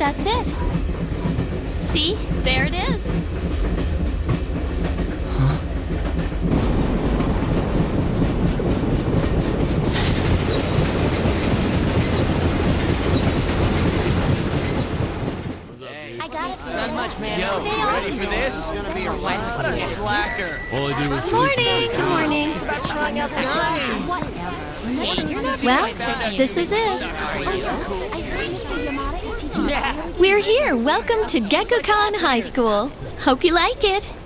that's it. See? There it is. I got it. Not much, man. Yo, ready for this? What a slacker. All I do is Morning. Good morning. About trying out the signs. Hey, you're not Well, this is it. I heard Mr. Yamada is teaching. Yeah. We're here. Welcome to Gekoukan High School. Hope you like it.